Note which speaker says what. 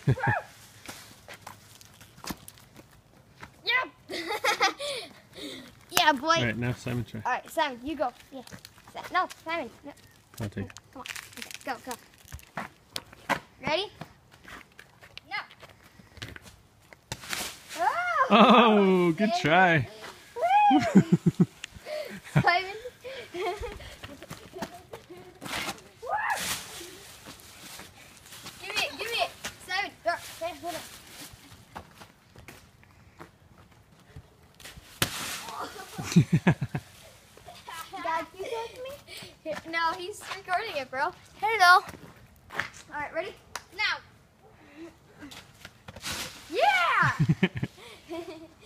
Speaker 1: Yep. Yeah, boy.
Speaker 2: All right, now Simon try.
Speaker 1: All right, Simon, you go. Yeah. No, Simon. No.
Speaker 2: I'll take it.
Speaker 1: Come on. Okay, go, go. Ready? No.
Speaker 2: Oh, good try.
Speaker 1: Simon. Give me it. Simon, go. Okay, hold on. Dad, you talk to me? No, he's recording it, bro. Hello. All right, ready? Now. Yeah!